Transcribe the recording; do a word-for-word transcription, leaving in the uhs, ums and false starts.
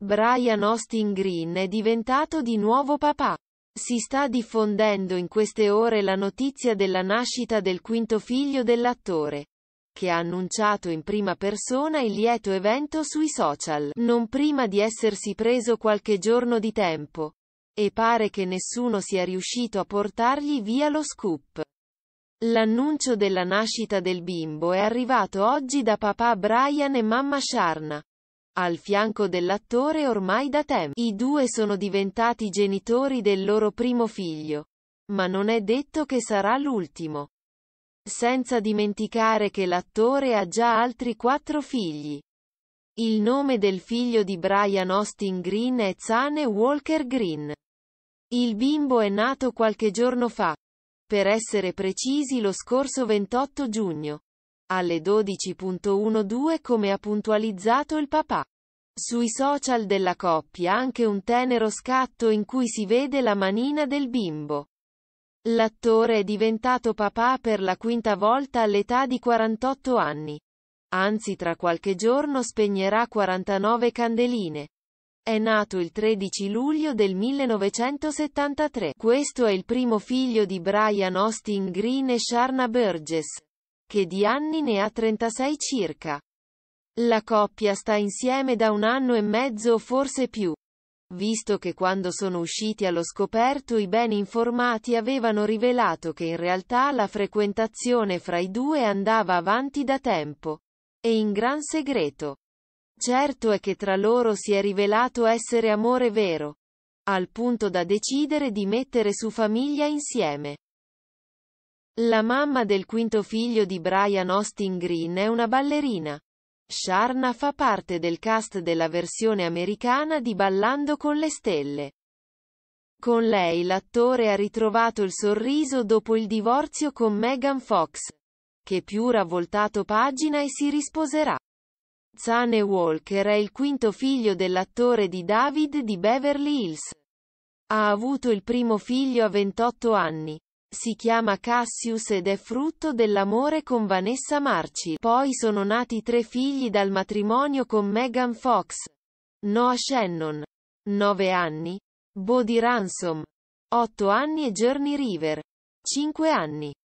Brian Austin Green è diventato di nuovo papà. Si sta diffondendo in queste ore la notizia della nascita del quinto figlio dell'attore, che ha annunciato in prima persona il lieto evento sui social, non prima di essersi preso qualche giorno di tempo. E pare che nessuno sia riuscito a portargli via lo scoop. L'annuncio della nascita del bimbo è arrivato oggi da papà Brian e mamma Sharna, al fianco dell'attore ormai da tempo. I due sono diventati genitori del loro primo figlio, ma non è detto che sarà l'ultimo. Senza dimenticare che l'attore ha già altri quattro figli. Il nome del figlio di Brian Austin Green è Zane Walker Green. Il bimbo è nato qualche giorno fa, per essere precisi lo scorso ventotto giugno, alle dodici e dodici come ha puntualizzato il papà. Sui social della coppia anche un tenero scatto in cui si vede la manina del bimbo. L'attore è diventato papà per la quinta volta all'età di quarantotto anni. Anzi, tra qualche giorno spegnerà quarantanove candeline. È nato il tredici luglio del millenovecentosettantatré. Questo è il primo figlio di Brian Austin Green e Sharna Burgess, che di anni ne ha trentasei circa. La coppia sta insieme da un anno e mezzo o forse più, visto che quando sono usciti allo scoperto i ben informati avevano rivelato che in realtà la frequentazione fra i due andava avanti da tempo, e in gran segreto. Certo è che tra loro si è rivelato essere amore vero, al punto da decidere di mettere su famiglia insieme. La mamma del quinto figlio di Brian Austin Green è una ballerina. Sharna fa parte del cast della versione americana di Ballando con le stelle. Con lei l'attore ha ritrovato il sorriso dopo il divorzio con Megan Fox, che più ha voltato pagina e si risposerà. Zane Walker è il quinto figlio dell'attore di David di Beverly Hills. Ha avuto il primo figlio a ventotto anni. Si chiama Cassius ed è frutto dell'amore con Vanessa Marchi. Poi sono nati tre figli dal matrimonio con Megan Fox. Noah Shannon, nove anni, Bodhi Ransom, otto anni e Journey River, cinque anni.